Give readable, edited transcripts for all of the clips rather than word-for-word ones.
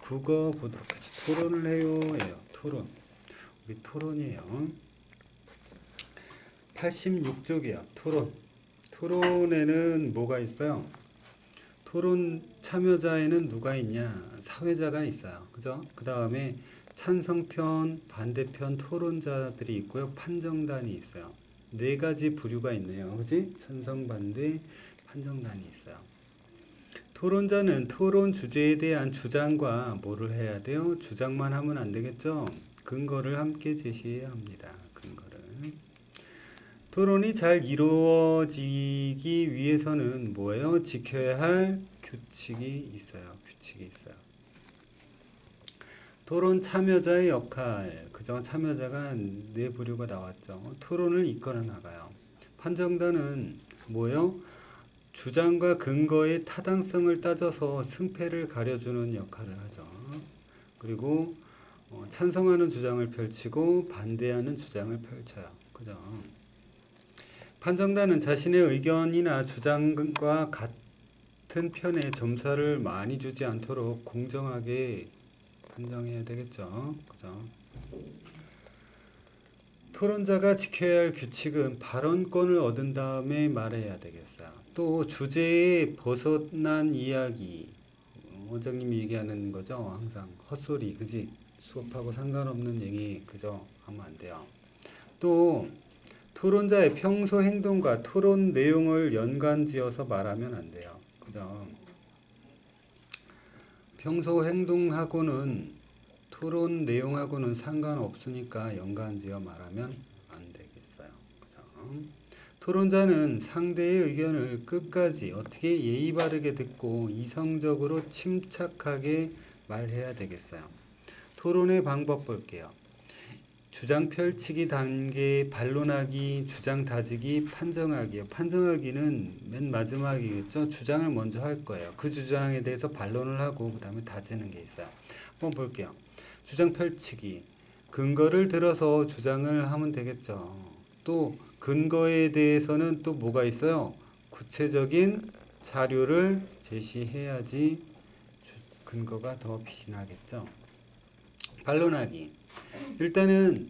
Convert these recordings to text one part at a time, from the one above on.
국어 보도록 하죠. 토론을 해요. 예요. 토론. 우리 토론이에요. 86쪽이야. 토론. 토론에는 뭐가 있어요? 토론 참여자에는 누가 있냐? 사회자가 있어요. 그죠? 그 다음에 찬성편, 반대편 토론자들이 있고요. 판정단이 있어요. 네 가지 부류가 있네요. 그지? 찬성, 반대, 판정단이 있어요. 토론자는 토론 주제에 대한 주장과 뭐를 해야 돼요? 주장만 하면 안 되겠죠? 근거를 함께 제시해야 합니다. 근거를. 토론이 잘 이루어지기 위해서는 뭐예요? 지켜야 할 규칙이 있어요. 규칙이 있어요. 토론 참여자의 역할. 그죠? 참여자가 네 부류가 나왔죠. 토론을 이끌어 나가요. 판정단은 뭐예요? 주장과 근거의 타당성을 따져서 승패를 가려주는 역할을 하죠. 그리고 찬성하는 주장을 펼치고 반대하는 주장을 펼쳐요. 그죠? 판정단은 자신의 의견이나 주장과 같은 편에 점수를 많이 주지 않도록 공정하게 판정해야 되겠죠. 그죠? 토론자가 지켜야 할 규칙은 발언권을 얻은 다음에 말해야 되겠어요. 또 주제에 벗어난 이야기, 원장님이 얘기하는 거죠. 항상 헛소리, 그지? 수업하고 상관없는 얘기, 그죠? 하면 안 돼요. 또 토론자의 평소 행동과 토론 내용을 연관지어서 말하면 안 돼요. 그죠? 평소 행동하고는 토론 내용하고는 상관없으니까 연관지어 말하면 안 되겠어요. 그죠? 토론자는 상대의 의견을 끝까지 어떻게 예의 바르게 듣고 이성적으로 침착하게 말해야 되겠어요. 토론의 방법 볼게요. 주장 펼치기 단계, 반론하기, 주장 다지기, 판정하기요. 판정하기는 맨 마지막이겠죠. 주장을 먼저 할 거예요. 그 주장에 대해서 반론을 하고 그 다음에 다지는 게 있어요. 한번 볼게요. 주장 펼치기. 근거를 들어서 주장을 하면 되겠죠. 또 근거에 대해서는 또 뭐가 있어요? 구체적인 자료를 제시해야지 근거가 더 빛이 나겠죠. 반론하기. 일단은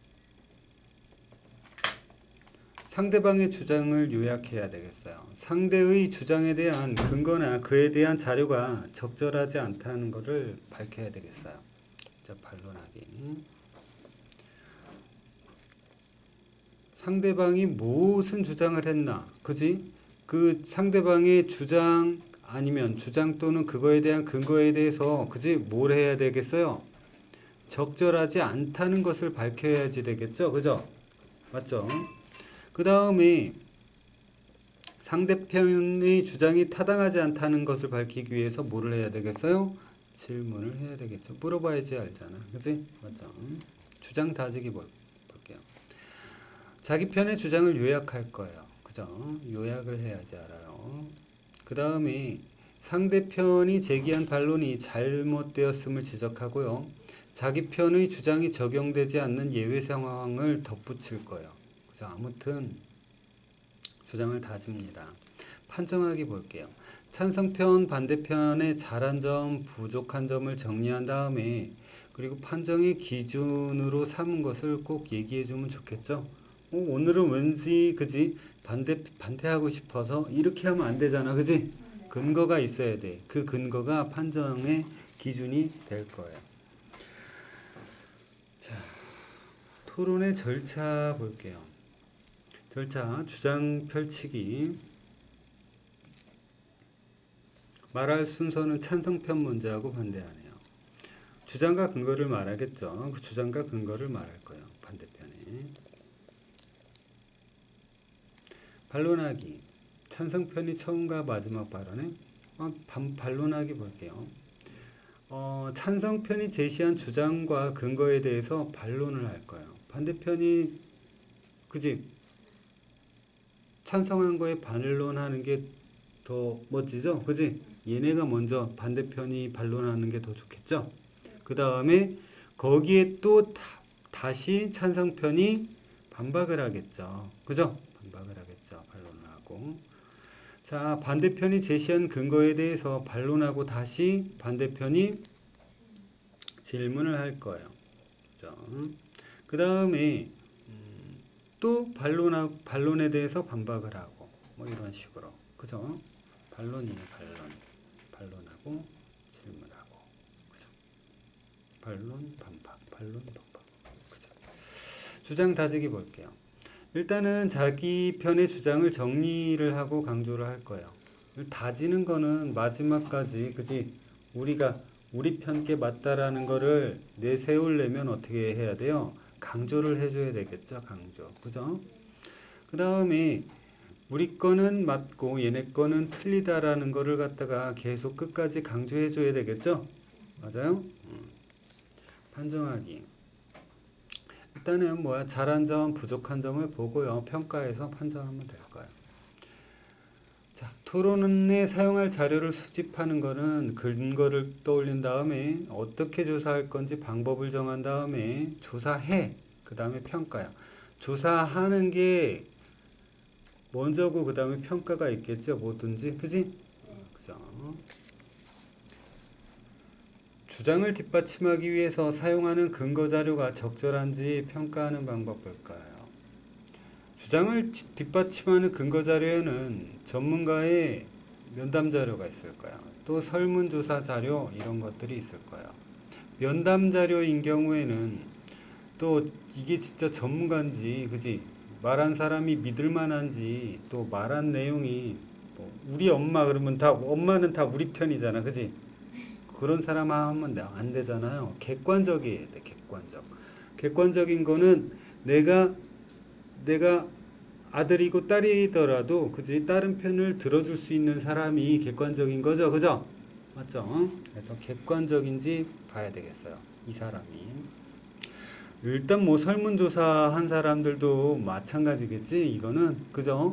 상대방의 주장을 요약해야 되겠어요. 상대의 주장에 대한 근거나 그에 대한 자료가 적절하지 않다는 것을 밝혀야 되겠어요. 자, 반론하기. 상대방이 무슨 주장을 했나, 그지? 그 상대방의 주장 아니면 주장 또는 그거에 대한 근거에 대해서 그지? 뭘 해야 되겠어요? 적절하지 않다는 것을 밝혀야지 되겠죠? 그죠? 맞죠? 그 다음에 상대편의 주장이 타당하지 않다는 것을 밝히기 위해서 뭐를 해야 되겠어요? 질문을 해야 되겠죠. 물어봐야지 알잖아. 그치? 맞죠? 주장 다지기 볼게요. 자기 편의 주장을 요약할 거예요. 그죠? 요약을 해야지 알아요. 그 다음에 상대편이 제기한 반론이 잘못되었음을 지적하고요. 자기 편의 주장이 적용되지 않는 예외 상황을 덧붙일 거예요. 그래서 아무튼 주장을 다집니다. 판정하기 볼게요. 찬성편, 반대편의 잘한 점, 부족한 점을 정리한 다음에 그리고 판정의 기준으로 삼은 것을 꼭 얘기해 주면 좋겠죠. 오늘은 왠지 그지 반대하고 싶어서 이렇게 하면 안 되잖아. 그지? 근거가 있어야 돼. 그 근거가 판정의 기준이 될 거예요. 자, 토론의 절차 볼게요. 절차, 주장 펼치기. 말할 순서는 찬성편 먼저 하고 반대하네요. 주장과 근거를 말하겠죠. 그 주장과 근거를 말할 거예요. 반대편에. 반론하기. 찬성편이 처음과 마지막 발언에 반론하기 볼게요. 찬성편이 제시한 주장과 근거에 대해서 반론을 할 거예요. 반대편이 그지? 찬성한 거에 반론하는 게 더 멋지죠? 그지? 얘네가 먼저 반대편이 반론하는 게 더 좋겠죠? 그 다음에 거기에 또 다시 찬성편이 반박을 하겠죠. 그죠? 반박을 하겠죠. 반론을 하고. 자, 반대편이 제시한 근거에 대해서 반론하고 다시 반대편이 질문을 할 거예요. 그죠? 그 다음에 또 반론에 대해서 반박을 하고 뭐 이런 식으로. 그죠? 반론이에요. 반론하고 질문하고. 그죠? 반론, 반박. 그죠? 주장 다지기 볼게요. 일단은 자기 편의 주장을 정리를 하고 강조를 할 거예요. 다지는 거는 마지막까지, 그지? 우리가 우리 편께 맞다라는 거를 내세우려면 어떻게 해야 돼요? 강조를 해줘야 되겠죠. 강조. 그죠? 그 다음에 우리 거는 맞고 얘네 거는 틀리다라는 거를 갖다가 계속 끝까지 강조해줘야 되겠죠. 맞아요? 판정하기. 일단은 뭐야, 잘한 점, 부족한 점을 보고요. 평가해서 판정하면 될 거예요. 자, 토론에 사용할 자료를 수집하는 거는 근거를 떠올린 다음에 어떻게 조사할 건지 방법을 정한 다음에 조사해. 그 다음에 평가야. 조사하는 게 먼저고 그 다음에 평가가 있겠죠. 뭐든지. 그지? 그죠? 주장을 뒷받침하기 위해서 사용하는 근거 자료가 적절한지 평가하는 방법 볼까요? 주장을 뒷받침하는 근거 자료에는 전문가의 면담 자료가 있을 거야. 또 설문조사 자료 이런 것들이 있을 거야. 면담 자료인 경우에는 또 이게 진짜 전문가인지, 그지? 말한 사람이 믿을 만한지, 또 말한 내용이 뭐 우리 엄마 그러면 다 엄마는 다 우리 편이잖아, 그지? 그런 사람 하면 안 되잖아요. 객관적이어야 돼. 객관적인 거는 내가 아들이고 딸이더라도, 그지? 다른 편을 들어줄 수 있는 사람이 객관적인 거죠, 그죠? 맞죠? 그래서 객관적인지 봐야 되겠어요. 이 사람이. 일단 뭐 설문조사 한 사람들도 마찬가지겠지, 이거는. 그죠?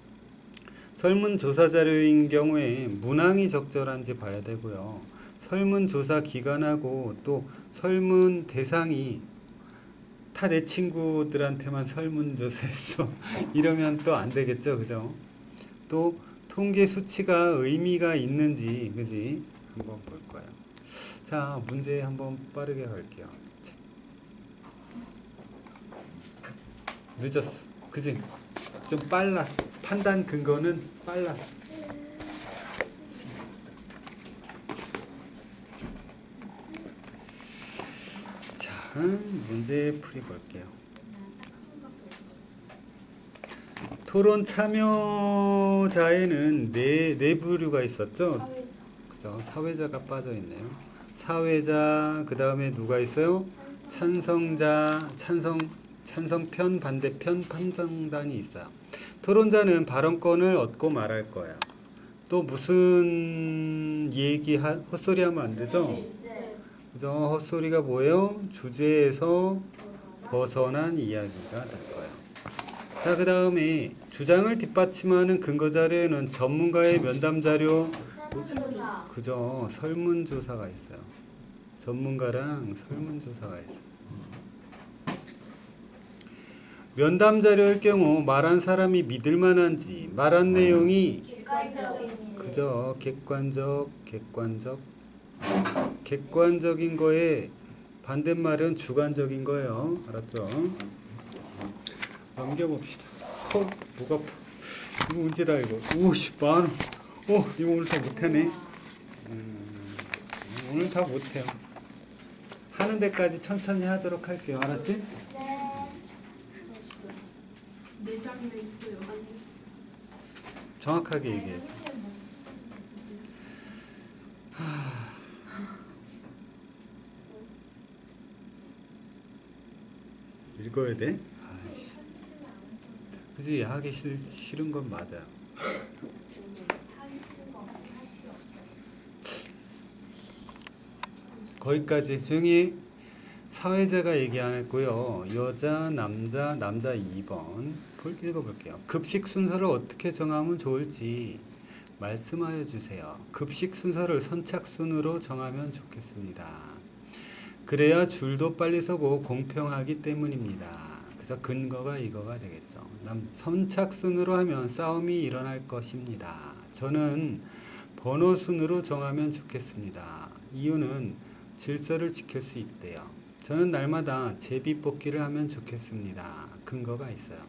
설문조사 자료인 경우에 문항이 적절한지 봐야 되고요. 설문조사 기간하고 또 설문 대상이 다 내 친구들한테만 설문조사했어. 이러면 또 안 되겠죠, 그죠? 또 통계 수치가 의미가 있는지, 그지? 한번 볼 거예요. 자, 문제 한번 빠르게 갈게요. 늦었어, 그지? 좀 빨랐어. 판단 근거는 빨랐어. 자, 문제 풀이 볼게요. 토론 참여자에는 네 부류가 있었죠? 그죠? 사회자가 빠져 있네요. 사회자, 그 다음에 누가 있어요? 찬성자, 찬성편, 반대편, 판정단이 있어요. 토론자는 발언권을 얻고 말할 거예요. 또 무슨 헛소리 하면 안 되죠? 그죠? 헛소리가 뭐예요? 주제에서 벗어난 이야기가 될 거예요. 자, 그 다음에 주장을 뒷받침하는 근거 자료에는 전문가의 면담 자료, 그죠? 설문조사가 있어요. 전문가랑 설문조사가 있어요. 면담 자료일 경우 말한 사람이 믿을 만한지, 말한 내용이 그죠? 객관적인 거에 반대말은 주관적인 거예요. 알았죠? 넘겨봅시다. 목 아파. 이거 문제다 이거. 오씨, 만원. 이거 오늘 다 못하네. 오늘 다 못해요. 하는 데까지 천천히 하도록 할게요. 알았지? 네 장이나 있어요. 정확하게 얘기해줘. 읽어야 돼? 아이씨. 그지? 하기 싫은 건 맞아요. 거기까지 조용히. 사회자가 얘기 안 했고요. 여자, 남자 2번 읽어볼게요. 급식 순서를 어떻게 정하면 좋을지 말씀하여 주세요. 급식 순서를 선착순으로 정하면 좋겠습니다. 그래야 줄도 빨리 서고 공평하기 때문입니다. 그래서 근거가 이거가 되겠죠. 선착순으로 하면 싸움이 일어날 것입니다. 저는 번호 순으로 정하면 좋겠습니다. 이유는 질서를 지킬 수 있대요. 저는 날마다 제비뽑기를 하면 좋겠습니다. 근거가 있어요.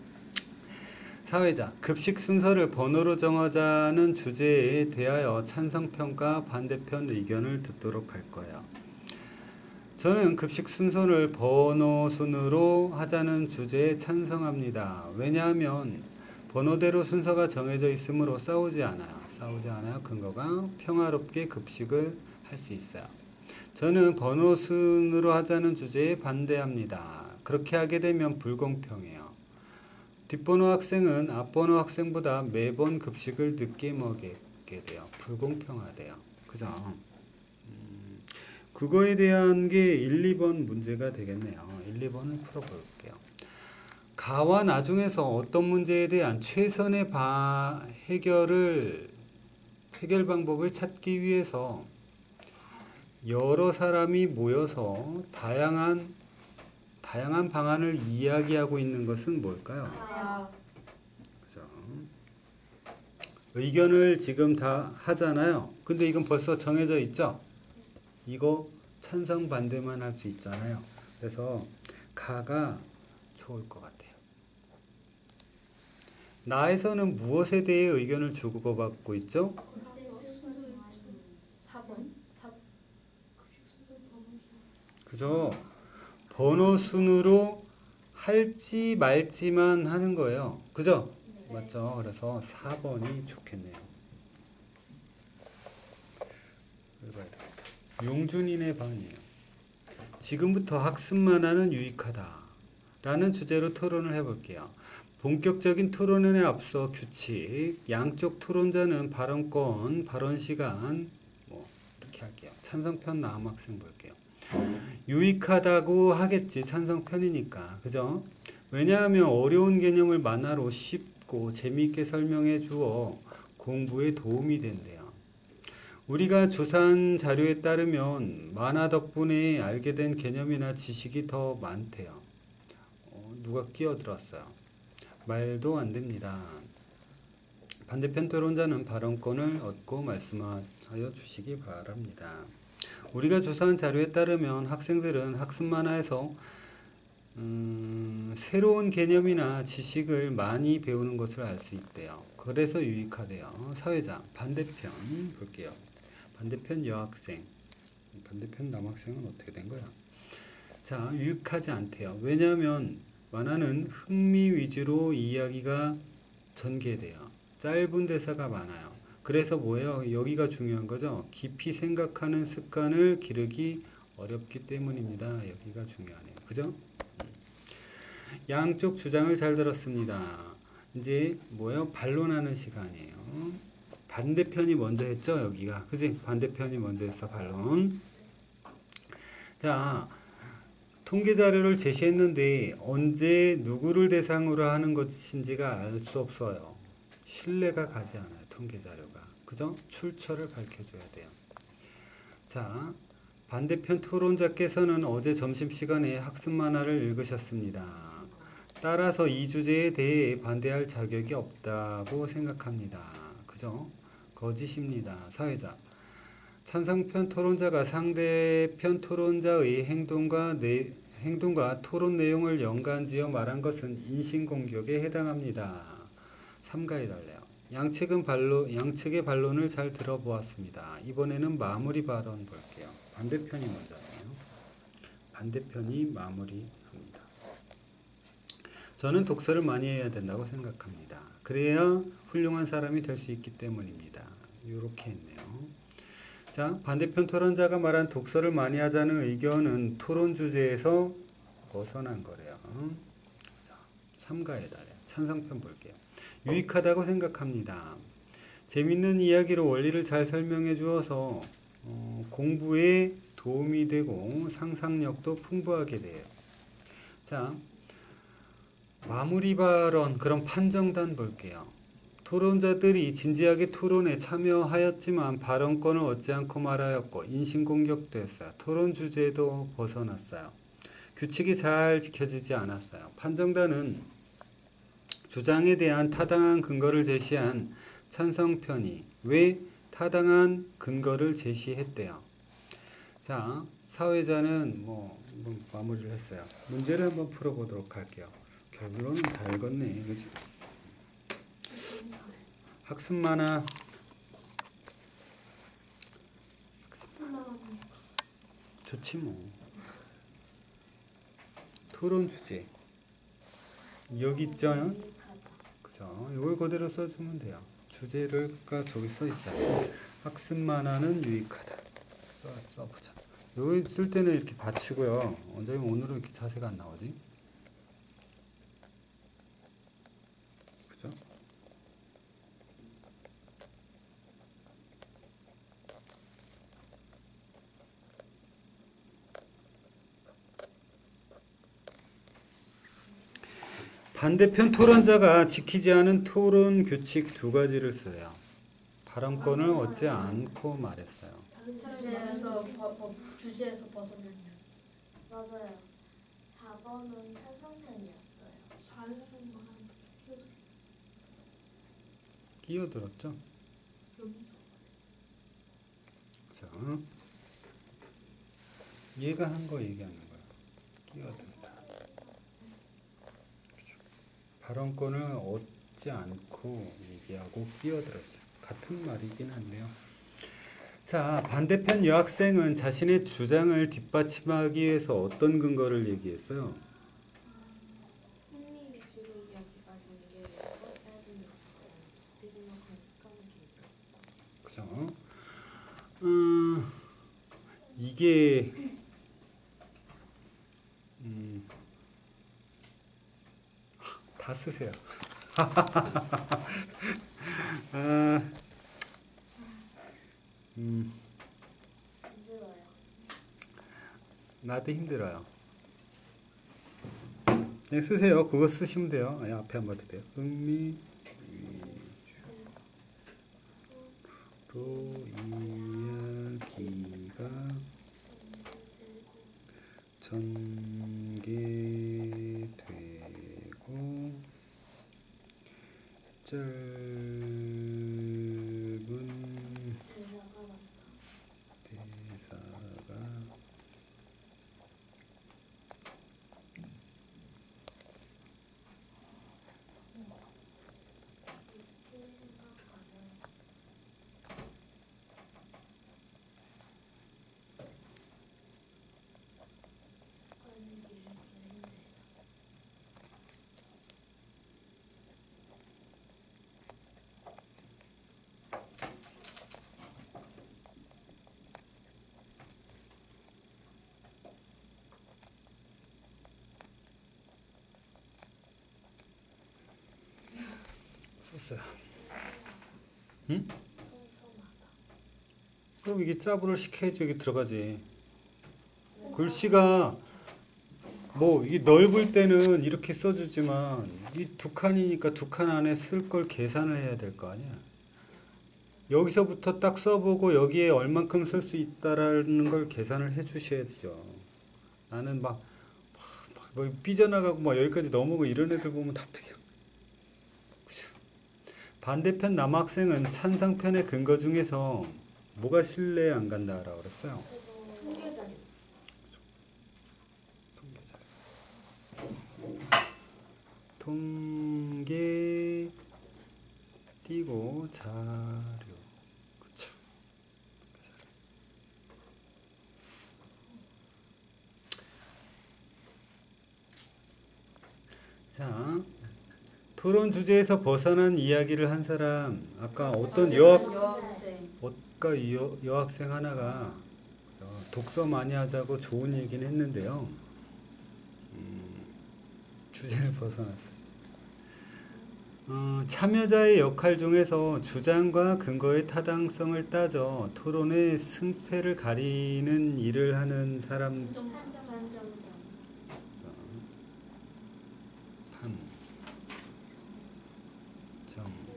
사회자, 급식 순서를 번호로 정하자는 주제에 대하여 찬성편과 반대편 의견을 듣도록 할 거예요. 저는 급식 순서를 번호 순으로 하자는 주제에 찬성합니다. 왜냐하면 번호대로 순서가 정해져 있으므로 싸우지 않아요. 근거가 평화롭게 급식을 할 수 있어요. 저는 번호 순으로 하자는 주제에 반대합니다. 그렇게 하게 되면 불공평해요. 뒷번호 학생은 앞번호 학생보다 매번 급식을 늦게 먹게 돼요. 불공평하대요. 그죠? 그거에 대한 게 1, 2번 문제가 되겠네요. 1, 2번을 풀어볼게요. 가와 나 중에서 어떤 문제에 대한 최선의 해결 방법을 찾기 위해서 여러 사람이 모여서 다양한 방안을 이야기하고 있는 것은 뭘까요? 그죠? 의견을 지금 다 하잖아요. 근데 이건 벌써 정해져 있죠? 이거 찬성 반대만 할 수 있잖아요. 그래서 가가 좋을 것 같아요. 나에서는 무엇에 대해 의견을 주고받고 있죠? 4번. 그죠? 번호 순으로 할지 말지만 하는 거예요. 그죠? 맞죠? 그래서 4번이 좋겠네요. 읽어야 되겠다. 용준이네 방이에요. 지금부터 학습만 하는 유익하다 라는 주제로 토론을 해볼게요. 본격적인 토론에 앞서 규칙, 양쪽 토론자는 발언권, 발언시간 이렇게 할게요. 찬성편 남학생 볼게요. 유익하다고 하겠지. 찬성편이니까. 그죠? 왜냐하면 어려운 개념을 만화로 쉽고 재미있게 설명해 주어 공부에 도움이 된대요. 우리가 조사한 자료에 따르면 만화 덕분에 알게 된 개념이나 지식이 더 많대요. 누가 끼어들었어요. 말도 안 됩니다. 반대편 토론자는 발언권을 얻고 말씀하여 주시기 바랍니다. 우리가 조사한 자료에 따르면 학생들은 학습 만화에서 새로운 개념이나 지식을 많이 배우는 것을 알 수 있대요. 그래서 유익하대요. 사회자, 반대편 볼게요. 반대편 여학생, 반대편 남학생은 어떻게 된 거야? 자, 유익하지 않대요. 왜냐하면 만화는 흥미 위주로 이야기가 전개돼요. 짧은 대사가 많아요. 그래서 뭐예요? 여기가 중요한 거죠. 깊이 생각하는 습관을 기르기 어렵기 때문입니다. 여기가 중요하네요. 그죠? 양쪽 주장을 잘 들었습니다. 이제 뭐예요? 반론하는 시간이에요. 반대편이 먼저 했죠? 여기가. 그지? 반대편이 먼저 했어. 반론. 자, 통계 자료를 제시했는데 언제 누구를 대상으로 하는 것인지가 알 수 없어요. 신뢰가 가지 않아요. 통계 자료가. 그죠? 출처를 밝혀줘야 돼요. 자, 반대편 토론자께서는 어제 점심시간에 학습 만화를 읽으셨습니다. 따라서 이 주제에 대해 반대할 자격이 없다고 생각합니다. 그죠? 거짓입니다. 사회자. 찬성편 토론자가 상대편 토론자의 행동과 토론 내용을 연관지어 말한 것은 인신공격에 해당합니다. 삼가해달래요. 양측의 반론을 잘 들어보았습니다. 이번에는 마무리 발언 볼게요. 반대편이 먼저네요. 반대편이 마무리합니다. 저는 독서를 많이 해야 된다고 생각합니다. 그래야 훌륭한 사람이 될 수 있기 때문입니다. 이렇게 했네요. 자, 반대편 토론자가 말한 독서를 많이 하자는 의견은 토론 주제에서 벗어난 거래요. 자, 삼가해달래요. 찬성편 볼게요. 유익하다고 생각합니다. 재밌는 이야기로 원리를 잘 설명해 주어서 공부에 도움이 되고 상상력도 풍부하게 돼요. 자, 마무리 발언, 그럼 판정단 볼게요. 토론자들이 진지하게 토론에 참여하였지만 발언권을 얻지 않고 말하였고 인신공격됐어요. 토론 주제도 벗어났어요. 규칙이 잘 지켜지지 않았어요. 판정단은 주장에 대한 타당한 근거를 제시한 찬성편이 왜 타당한 근거를 제시했대요. 자, 자, 사회자는 뭐 마무리를 했어요. 문제를 한번 풀어보도록 할게요. 결론은 다 읽었네, 그지? 학습 만화. 좋지 뭐. 토론 주제. 여기 있죠? 그죠? 이걸 그대로 써주면 돼요. 주제가 저기 써 있어요. 학습 만화는 유익하다. 써보자. 여기 쓸 때는 이렇게 받치고요. 원장님 오늘은 이렇게 자세가 안 나오지? 그죠? 반대편 토론자가 지키지 않은 토론 규칙 두 가지를 써요. 발언권을 얻지 않고 말했어요. 주제에서 벗어나냐. 맞아요. 4번은 찬성편이었어요. 4에서만 끼어들었죠? 여기서 자, 얘가 한 거 얘기하는 거야. 끼어든다. 발언권을 얻지 않고 얘기하고 끼어들었어요. 같은 말이긴 한데요. 자, 반대편 여학생은 자신의 주장을 뒷받침하기 위해서 어떤 근거를 얘기했어요? 흥미 위주로 이야기가 전개되고 짧은 역사, 깊이 생각하는 습관을 그죠? 이게 다 쓰세요. 힘들어요. 나도 힘들어요. 그냥 쓰세요. 그거 쓰시면 돼요. 아니, 앞에 안 봐도 돼요. 흥미 위주로 이야기가 전개되고 짧은 대사가 맞다. 대사가 깊이 생각하는 습관을 기르기 힘들다. 썼어요. 응? 촘촘하다. 그럼 이게 짭을 시켜야지 여기 들어가지. 글씨가 뭐 이 넓을 때는 이렇게 써주지만 이 두 칸이니까 두 칸 안에 쓸 걸 계산을 해야 될 거 아니야. 여기서부터 딱 써보고 여기에 얼만큼 쓸 수 있다라는 걸 계산을 해 주셔야죠. 나는 막 삐져나가고 막 여기까지 넘어오고 이런 애들 보면 답답해요. 그죠? 반대편 남학생은 찬성편의 근거 중에서 뭐가 신뢰 안 간다라고 그랬어요? 통계자료. 통계 띄고 자료. 그쵸. 자, 토론 주제에서 벗어난 이야기를 한 사람, 아까 어떤 여학생. 여학생 하나가 그죠? 독서 많이 하자고 좋은 얘기는 했는데요. 주제를 벗어났어요. 참여자의 역할 중에서 주장과 근거의 타당성을 따져 토론의 승패를 가리는 일을 하는 사람 판, 정,